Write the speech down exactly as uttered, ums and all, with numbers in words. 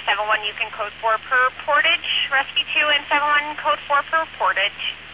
seven one, you can code four per portage. Rescue two and seven one, code four per portage.